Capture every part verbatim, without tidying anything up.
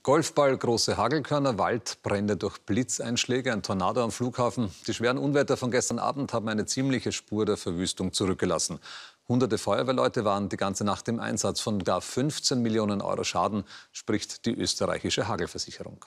Golfball, große Hagelkörner, Waldbrände durch Blitzeinschläge, ein Tornado am Flughafen. Die schweren Unwetter von gestern Abend haben eine ziemliche Spur der Verwüstung zurückgelassen. Hunderte Feuerwehrleute waren die ganze Nacht im Einsatz. Von gar fünfzehn Millionen Euro Schaden spricht die österreichische Hagelversicherung.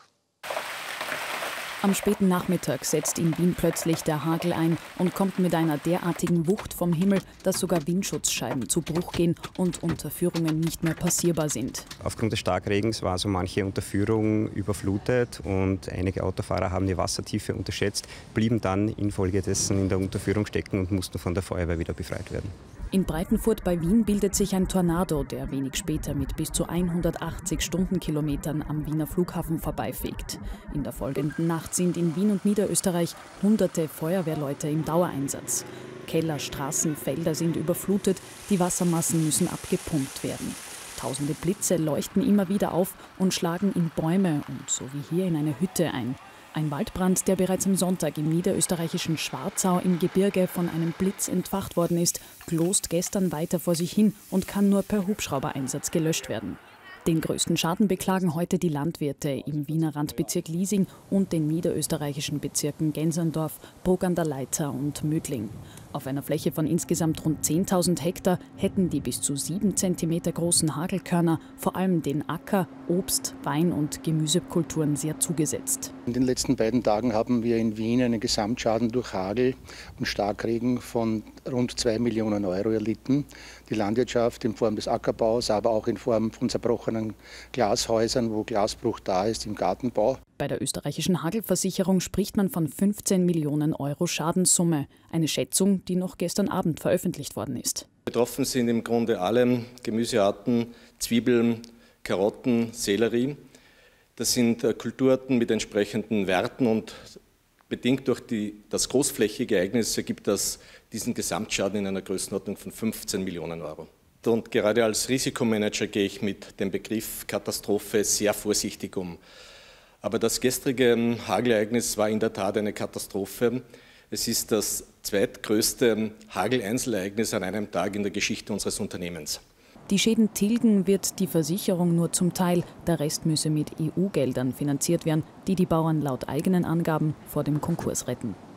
Am späten Nachmittag setzt in Wien plötzlich der Hagel ein und kommt mit einer derartigen Wucht vom Himmel, dass sogar Windschutzscheiben zu Bruch gehen und Unterführungen nicht mehr passierbar sind. Aufgrund des Starkregens war so manche Unterführung überflutet und einige Autofahrer haben die Wassertiefe unterschätzt, blieben dann infolgedessen in der Unterführung stecken und mussten von der Feuerwehr wieder befreit werden. In Breitenfurt bei Wien bildet sich ein Tornado, der wenig später mit bis zu hundertachtzig Stundenkilometern am Wiener Flughafen vorbeifegt. In der folgenden Nacht sind in Wien und Niederösterreich hunderte Feuerwehrleute im Dauereinsatz. Keller, Straßen, Felder sind überflutet, die Wassermassen müssen abgepumpt werden. Tausende Blitze leuchten immer wieder auf und schlagen in Bäume und so wie hier in eine Hütte ein. Ein Waldbrand, der bereits am Sonntag im niederösterreichischen Schwarzau im Gebirge von einem Blitz entfacht worden ist, glost gestern weiter vor sich hin und kann nur per Hubschraubereinsatz gelöscht werden. Den größten Schaden beklagen heute die Landwirte im Wiener Randbezirk Liesing und den niederösterreichischen Bezirken Genserndorf, Brugg an der Leitha und Mödling. Auf einer Fläche von insgesamt rund zehntausend Hektar hätten die bis zu sieben Zentimeter großen Hagelkörner vor allem den Acker-, Obst-, Wein- und Gemüsekulturen sehr zugesetzt. In den letzten beiden Tagen haben wir in Wien einen Gesamtschaden durch Hagel und Starkregen von rund zwei Millionen Euro erlitten. Die Landwirtschaft in Form des Ackerbaus, aber auch in Form von zerbrochenen Glashäusern, wo Glasbruch da ist im Gartenbau. Bei der österreichischen Hagelversicherung spricht man von fünfzehn Millionen Euro Schadenssumme. Eine Schätzung, die noch gestern Abend veröffentlicht worden ist. Betroffen sind im Grunde alle Gemüsearten, Zwiebeln, Karotten, Sellerie. Das sind Kulturarten mit entsprechenden Werten und bedingt durch die, das großflächige Ereignis ergibt das diesen Gesamtschaden in einer Größenordnung von fünfzehn Millionen Euro. Und gerade als Risikomanager gehe ich mit dem Begriff Katastrophe sehr vorsichtig um. Aber das gestrige Hagelereignis war in der Tat eine Katastrophe. Es ist das zweitgrößte Hagel-Einzelereignis an einem Tag in der Geschichte unseres Unternehmens. Die Schäden tilgen wird die Versicherung nur zum Teil. Der Rest müsse mit E U-Geldern finanziert werden, die die Bauern laut eigenen Angaben vor dem Konkurs retten.